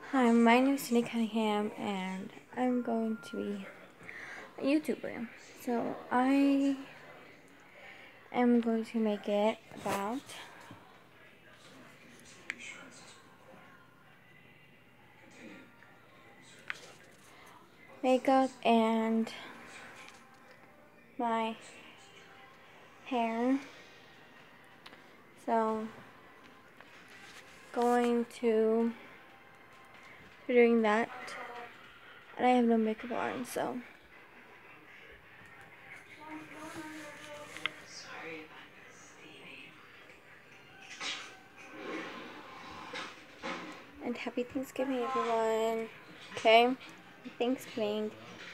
Hi, my name is Cindy Cunningham, and I'm going to be a YouTuber. So I am going to make it about makeup and my hair. So going to be doing that, and I have no makeup on, so. And happy Thanksgiving, everyone. Okay? Happy Thanksgiving.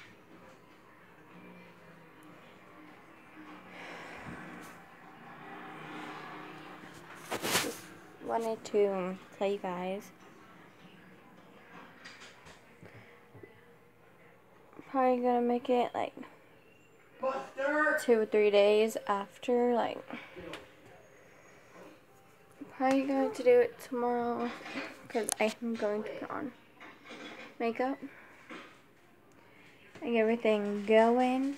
Just wanted to tell you guys. Probably gonna make it like 2 or 3 days after, like. Probably going to do it tomorrow because I am going to put on makeup and get everything going.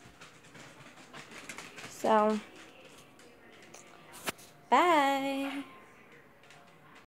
So, bye.